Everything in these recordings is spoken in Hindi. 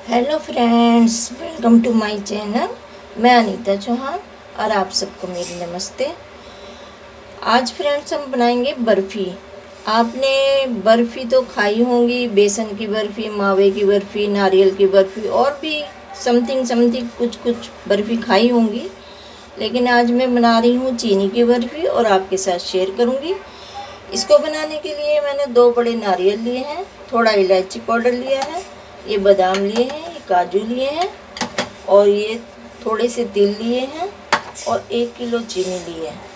Hello friends, welcome to my channel. मैं अनीता चौहान और आप सबको मेरी नमस्ते। आज फ्रेंड्स हम बनाएंगे बर्फ़ी। आपने बर्फ़ी तो खाई होंगी, बेसन की बर्फ़ी, मावे की बर्फ़ी, नारियल की बर्फ़ी और भी समथिंग कुछ बर्फ़ी खाई होंगी। लेकिन आज मैं बना रही हूँ चीनी की बर्फ़ी और आपके साथ शेयर करूँगी। इसको बनाने के लिए मैंने 2 बड़े नारियल लिए हैं, थोड़ा इलायची पाउडर लिया है, ये बादाम लिए हैं, ये काजू लिए हैं और ये थोड़े से तिल लिए हैं और 1 किलो चीनी लिए हैं।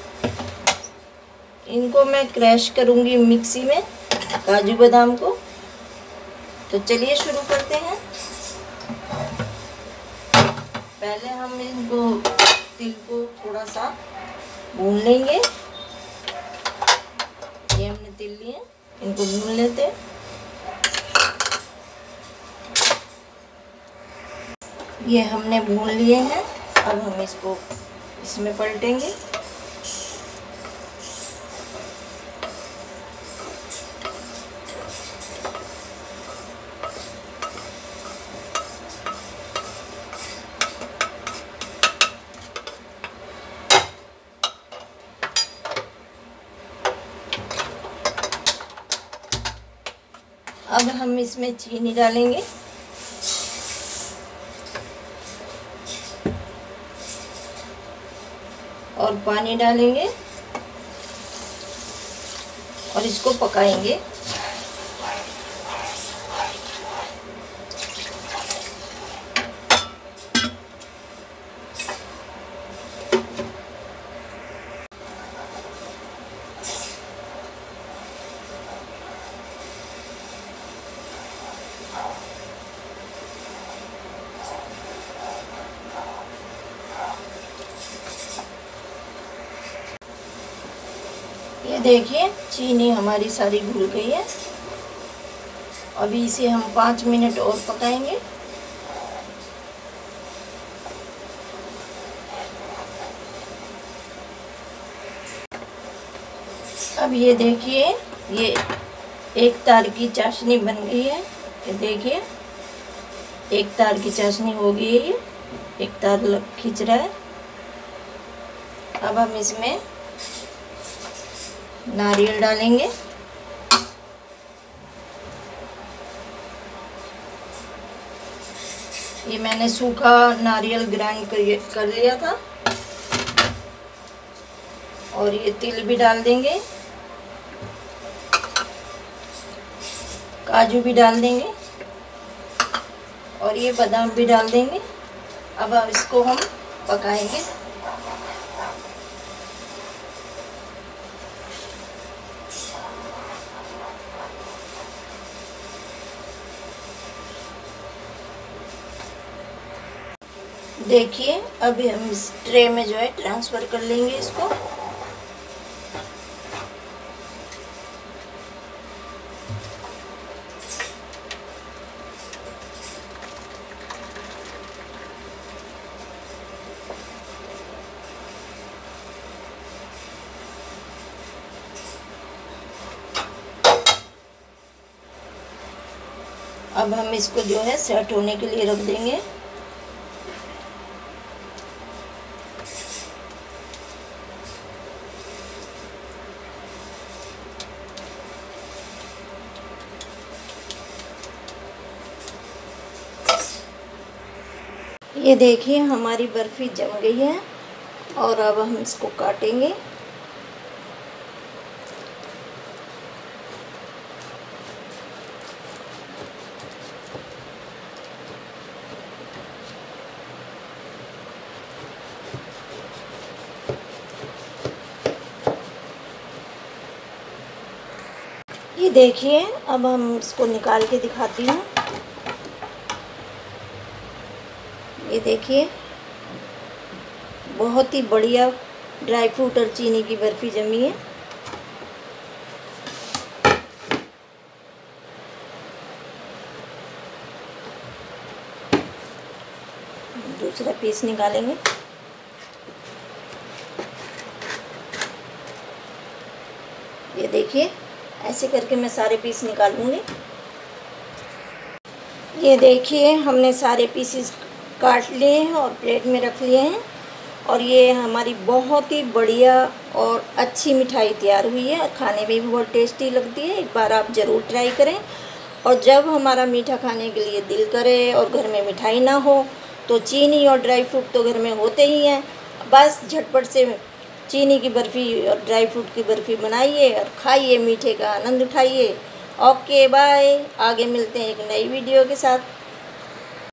इनको मैं क्रश करूँगी मिक्सी में, काजू बादाम को। तो चलिए शुरू करते हैं। पहले हम इनको तिल को थोड़ा सा भून लेंगे। ये हमने तिल लिए, इनको भून लेते हैं। ये हमने भून लिए हैं। अब हम इसको इसमें पलटेंगे। अब हम इसमें चीनी डालेंगे। और पानी डालेंगे और इसको पकाएंगे। ये देखिए चीनी हमारी सारी घुल गई है। अभी इसे हम 5 मिनट और पकाएंगे। अब ये देखिए, ये एक तार की चाशनी बन गई है। ये देखिए एक तार की चाशनी हो गई है। ये एक तार खींच रहा है। अब हम इसमें नारियल डालेंगे। ये मैंने सूखा नारियल ग्राइंड कर लिया था। और ये तिल भी डाल देंगे, काजू भी डाल देंगे और ये बादाम भी डाल देंगे। अब इसको हम पकाएंगे। देखिए अभी हम इस ट्रे में जो है ट्रांसफ़र कर लेंगे इसको। अब हम इसको जो है सेट होने के लिए रख देंगे। ये देखिए हमारी बर्फ़ी जम गई है और अब हम इसको काटेंगे। ये देखिए अब हम इसको निकाल के दिखाती हूँ। ये देखिए बहुत ही बढ़िया ड्राई फ्रूट और चीनी की बर्फ़ी जमी है। दूसरा पीस निकालेंगे। ये देखिए ऐसे करके मैं सारे पीस निकालूंगी। ये देखिए हमने सारे पीसेस काट लिए हैं और प्लेट में रख लिए हैं। और ये हमारी बहुत ही बढ़िया और अच्छी मिठाई तैयार हुई है। खाने में भी बहुत टेस्टी लगती है, एक बार आप ज़रूर ट्राई करें। और जब हमारा मीठा खाने के लिए दिल करे और घर में मिठाई ना हो तो चीनी और ड्राई फ्रूट तो घर में होते ही हैं, बस झटपट से चीनी की बर्फ़ी और ड्राई फ्रूट की बर्फ़ी बनाइए और खाइए, मीठे का आनंद उठाइए। ओके बाय, आगे मिलते हैं एक नई वीडियो के साथ।